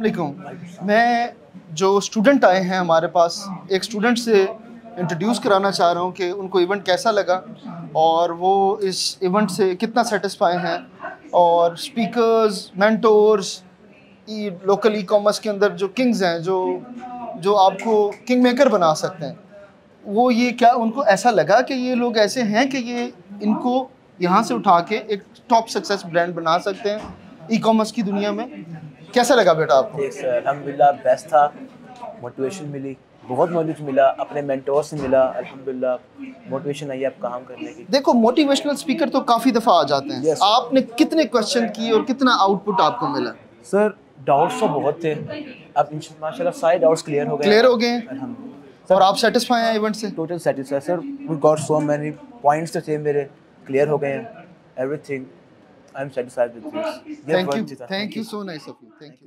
वालेकुम। मैं जो स्टूडेंट आए हैं हमारे पास, एक स्टूडेंट से इंट्रोड्यूस कराना चाह रहा हूँ कि उनको इवेंट कैसा लगा और वो इस इवेंट से कितना सेटिस्फाई हैं, और speakers, mentors, local e commerce के अंदर जो किंग्स हैं, जो जो आपको किंग मेकर बना सकते हैं, वो ये क्या उनको ऐसा लगा कि ये लोग ऐसे हैं कि ये इनको यहाँ से उठा के एक टॉप सक्सेस ब्रांड बना सकते हैं ई कॉमर्स की दुनिया में। कैसा लगा बेटा आपको? जी सर, अल्हम्दुलिल्लाह बेस्ट था। मोटिवेशन मिली, बहुत नॉलेज मिला, अपने मेंटोर से मिला। अल्हम्दुलिल्लाह मोटिवेशन आई अब काम करने की। देखो, मोटिवेशनल स्पीकर तो काफ़ी दफ़ा आ जाते हैं। Yes. आपने कितने क्वेश्चन किए और कितना आउटपुट आपको मिला? सर डाउट्स तो बहुत थे, अब माशाल्लाह सारे डाउट्स क्लियर हो गए। क्लियर हो गए हैं? अल्हम्दुलिल्लाह। और आप सेटिस्फाई हैं इवेंट से? Total satisfied sir, we got so many points जो थे मेरे क्लियर हो गए हैं। Everything I am satisfied with this. Thank you so nice of you. Thank you.